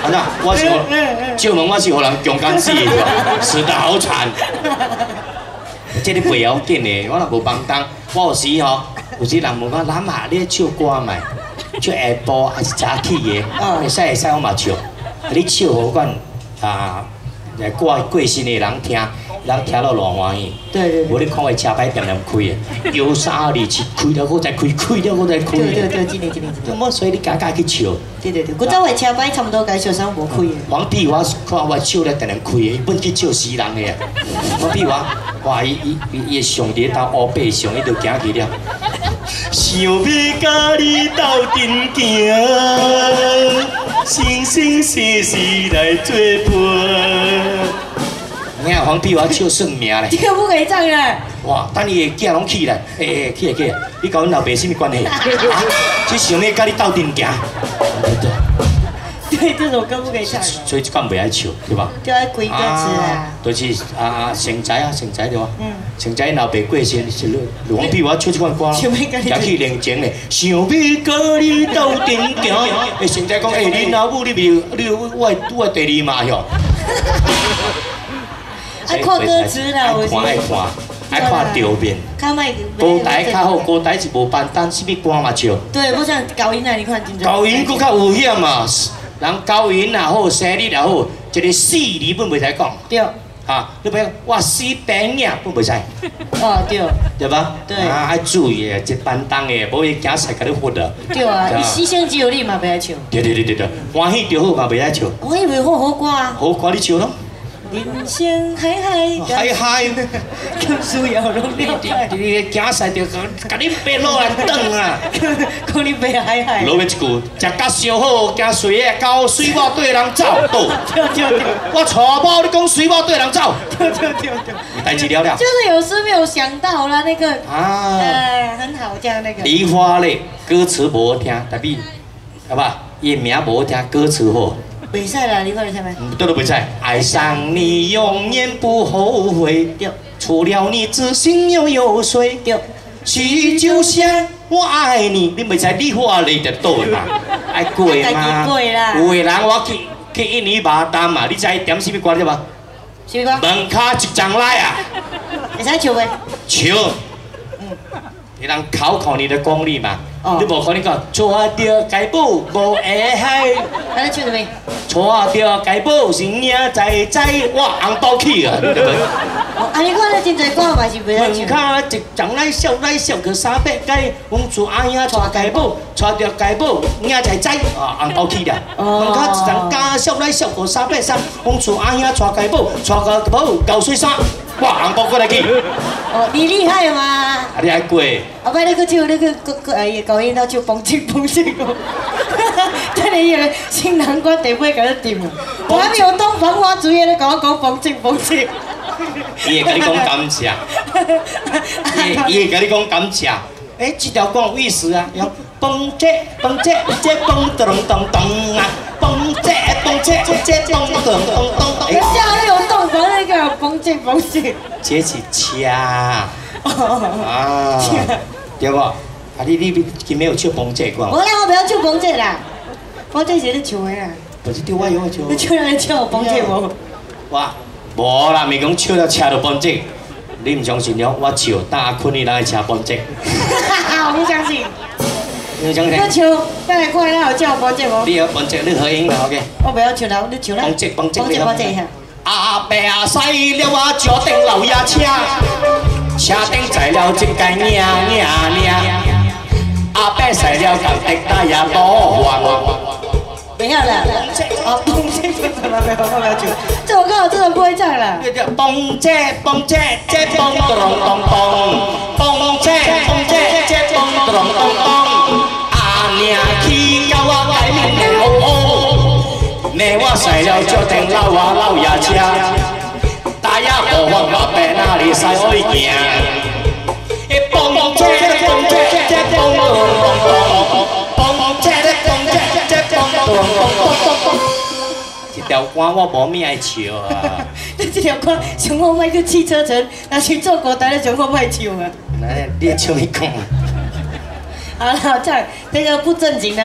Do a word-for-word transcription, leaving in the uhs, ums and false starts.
啊那我是借问我是互人强奸死的，死得好惨。这个袂要紧的，我若无帮当，我有时吼，有时人问我，男啊，你唱歌咪？唱下晡还是早起的？会使会使，我嘛唱。你唱好阮啊，来过过身的人听。 人听了偌欢喜， 对对对。 无你看伊车牌点点开的，有三二七开了我再开，开了我再开。 对对对，真的真的真的。 我所以你家家去笑。 对对对，古早的车牌差不多该小三无开的。 黄碧华看我笑了点点开的，伊本去笑死人的啊。黄碧华，哇伊伊伊上伫斗乌白上，伊就行去了。想要甲你斗阵行，生生世世来作伴。 你看黄碧华笑算命咧， 这个不可以唱啦！ 哇，等伊个囝拢起来，诶诶，起来起来，你甲阮老爸什么关系？这想要甲你斗阵行， 对，这首歌不可以唱。 所以这款袂爱唱，对吧？ 就爱归歌词啊。 就是啊，成才啊，成才对吧？嗯。成才老爸过身是黄碧华唱这款歌，也去认真嘞。想要甲你斗阵行，诶，成才讲，诶，你老母你未，你我我第二嘛哟。 爱看歌词啦，有时。 爱看爱看，爱看调面。 较卖。 歌台较好，歌台是无办单，什么歌嘛唱。 对，不像高音啊，你看真正。 高音佫较有险嘛，人高音也好，生理也好，一个四字本袂使讲。 对。 哈，你不要我死病影本袂使。 哦，对。对吧？ 对。 啊，爱注意诶，一班当诶，无伊行菜甲你罚啊。 对啊，伊牺牲只有你嘛，袂爱唱。 对对对对对，欢喜就好嘛，袂爱唱。 我以为好好歌啊。 好歌你唱咯。 人生海海， 海海， 咁需要拢了解。 你行赛着甲甲你爬落来转啊！ 讲你爬海海。 落尾一句，食甲烧好，惊水个到水某对人走倒。 对对对。 我娶某，你讲水某对人走。 对对对对。 代志了了。 就是有时没有想到啦，那个。 啊。 呃，很好这样那个。 梨花泪，歌词无好听，但比，好吧，伊名无好听，歌词好。 袂使啦，你看你听没？ 都都袂使。爱上你永远不后悔。对。除了你，自信又有谁？对。许就像我爱你，你袂使你话你就倒嘛。爱过嘛。 过啦。 有个人我去去印尼马丹嘛，你知点什么歌对吧？ 什么歌？ 门卡一张来啊。 会使唱袂？ 唱。嗯。你人考考你的功力嘛。 你无可能讲，娶着家母无会害。 安尼唱什么？ 娶着家母是命在在，我红包起啊，对不对？ 哦，安尼看咧真侪歌嘛是袂使唱。 门卡一张来笑来笑去三百街，阮厝阿兄娶家母，娶着家母命在在，啊红包起啦。门卡一张家笑来笑去三百三，阮厝阿兄娶家母，娶家母高水衫，我红包过来去。 哦，你厉害嘛？ 啊，你爱过？ 后摆你去唱，你去去去哎高音头唱风筝风筝哦，等你以为新郎官地尾甲你掂啊！我还没有东方花烛夜，你甲我讲风筝风筝。 伊会甲你讲感谢，伊伊会甲你讲感谢。诶，这条歌有意思啊，用蹦这蹦这这蹦咚咚咚啊，蹦这蹦这这蹦咚咚咚。 人家那有洞房那个风筝风筝。 这是车啊，对不？啊，你你今没有唱蹦这歌？ 我啦，我不要唱风筝啦，风筝是你唱的啦。 不是对我有我唱。 你唱来唱风筝无？ 我无啦，咪讲唱了车就蹦这。你唔相信了，我笑，等阿坤你来车蹦这。 我不相信。 你相信？ 我唱，等下看咱有唱蹦这无？ 你要蹦这，你合音啦 ，OK。 我不要唱啦，你唱啦。 蹦这蹦这， 蹦这蹦这下。 阿伯啊，驶了我脚顶老爷车，车顶载了一间娘娘娘。阿伯驶了港的大爷老王。 不要了，哦，蹦这这怎么没有？我不要唱，这首歌我真的不会唱了。 蹦这蹦这这蹦咚咚咚，蹦这蹦这这蹦咚咚咚。阿娘去教我改名了，呢我驶了脚顶老啊老爷车，大爷无法我白哪里驶爱行？蹦这蹦这这蹦咚咚咚，蹦这蹦这这蹦咚咚咚。这条歌我无咩爱唱啊！ 你这条歌上好歹去汽车城，若是做歌台，你上好歹唱啊！ 那你唱一讲啊！ 好了，这样这个不正经的。